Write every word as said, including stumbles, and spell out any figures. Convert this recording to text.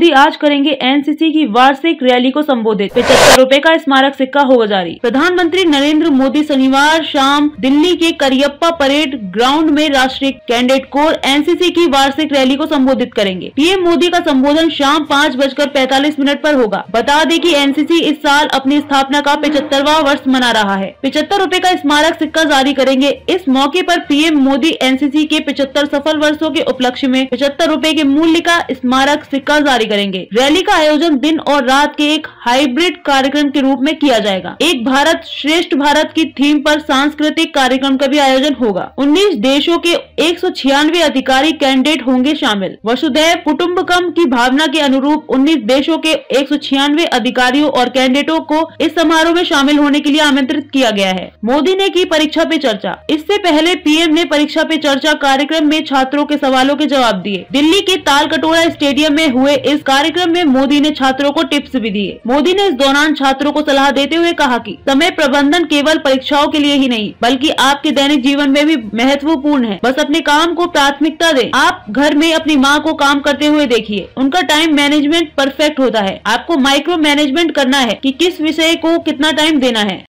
मोदी आज करेंगे एनसीसी की वार्षिक रैली को संबोधित। पचहत्तर रुपए का स्मारक सिक्का होगा जारी। प्रधानमंत्री नरेंद्र मोदी शनिवार शाम दिल्ली के करियप्पा परेड ग्राउंड में राष्ट्रीय कैडेट कोर एनसीसी की वार्षिक रैली को संबोधित करेंगे। पीएम मोदी का संबोधन शाम पाँच बजकर पैंतालीस मिनट पर होगा। बता दें कि एनसीसी इस साल अपनी स्थापना का पचहत्तरवां वर्ष मना रहा है। पचहत्तर रुपए का स्मारक सिक्का जारी करेंगे। इस मौके पर पीएम मोदी एनसीसी के पचहत्तर सफल वर्षों के उपलक्ष्य में पचहत्तर रुपए के मूल्य का स्मारक सिक्का जारी करेंगे। रैली का आयोजन दिन और रात के एक हाइब्रिड कार्यक्रम के रूप में किया जाएगा। एक भारत श्रेष्ठ भारत की थीम पर सांस्कृतिक कार्यक्रम का भी आयोजन होगा। उन्नीस देशों के एक सौ छियानवे अधिकारी कैंडिडेट होंगे शामिल। वसुधैव कुटुंबकम की भावना के अनुरूप उन्नीस देशों के एक सौ छियानवे अधिकारियों और कैंडिडेटों को इस समारोह में शामिल होने के लिए आमंत्रित किया गया है। मोदी ने की परीक्षा पे चर्चा। इससे पहले पीएम ने परीक्षा पे चर्चा कार्यक्रम में छात्रों के सवालों के जवाब दिए। दिल्ली के तालकटोरा स्टेडियम में हुए इस कार्यक्रम में मोदी ने छात्रों को टिप्स भी दिए। मोदी ने इस दौरान छात्रों को सलाह देते हुए कहा कि समय प्रबंधन केवल परीक्षाओं के लिए ही नहीं बल्कि आपके दैनिक जीवन में भी महत्वपूर्ण है। बस अपने काम को प्राथमिकता दें। आप घर में अपनी माँ को काम करते हुए देखिए, उनका टाइम मैनेजमेंट परफेक्ट होता है। आपको माइक्रो मैनेजमेंट करना है कि किस विषय को कितना टाइम देना है।